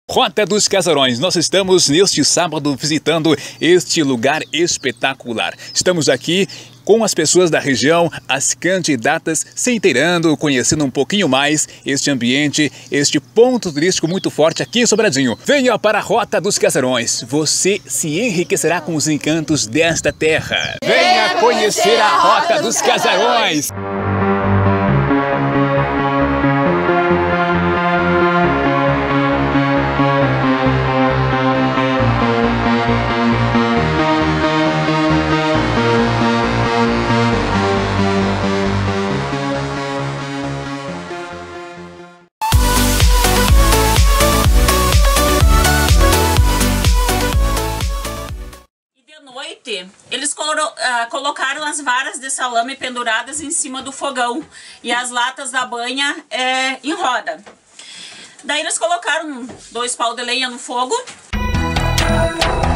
Rota dos Casarões, nós estamos neste sábado visitando este lugar espetacular. Estamos aqui com as pessoas da região, as candidatas, se inteirando, conhecendo um pouquinho mais este ambiente, este ponto turístico muito forte aqui em Sobradinho. Venha para a Rota dos Casarões, você se enriquecerá com os encantos desta terra. Venha conhecer a Rota dos Casarões! Eles colocaram as varas de salame penduradas em cima do fogão e as latas da banha em roda. Daí eles colocaram 2 pau de lenha no fogo.